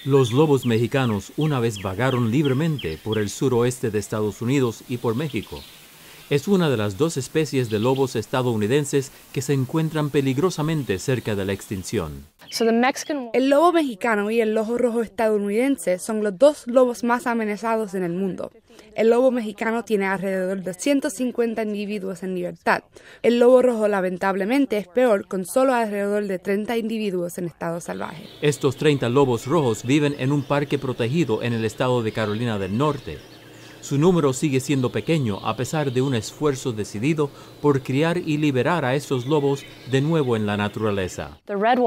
Los lobos mexicanos una vez vagaron libremente por el suroeste de Estados Unidos y por México. Es una de las dos especies de lobos estadounidenses que se encuentran peligrosamente cerca de la extinción. El lobo mexicano y el lobo rojo estadounidense son los dos lobos más amenazados en el mundo. El lobo mexicano tiene alrededor de 150 individuos en libertad. El lobo rojo lamentablemente es peor, con solo alrededor de 30 individuos en estado salvaje. Estos 30 lobos rojos viven en un parque protegido en el estado de Carolina del Norte. Su número sigue siendo pequeño a pesar de un esfuerzo decidido por criar y liberar a estos lobos de nuevo en la naturaleza.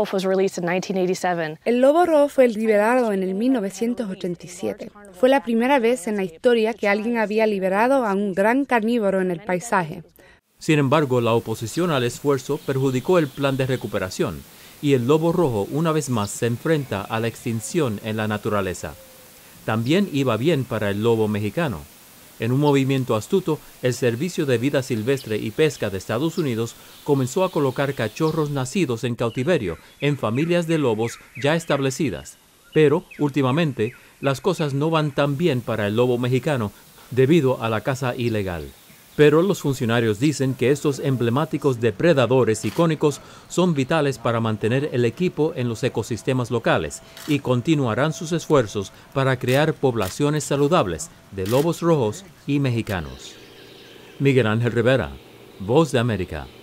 El lobo rojo fue liberado en el 1987. Fue la primera vez en la historia que alguien había liberado a un gran carnívoro en el paisaje. Sin embargo, la oposición al esfuerzo perjudicó el plan de recuperación y el lobo rojo una vez más se enfrenta a la extinción en la naturaleza. También iba bien para el lobo mexicano. En un movimiento astuto, el Servicio de Vida Silvestre y Pesca de Estados Unidos comenzó a colocar cachorros nacidos en cautiverio en familias de lobos ya establecidas. Pero, últimamente, las cosas no van tan bien para el lobo mexicano debido a la caza ilegal. Pero los funcionarios dicen que estos emblemáticos depredadores icónicos son vitales para mantener el equipo en los ecosistemas locales y continuarán sus esfuerzos para crear poblaciones saludables de lobos rojos y mexicanos. Miguel Ángel Rivera, Voz de América.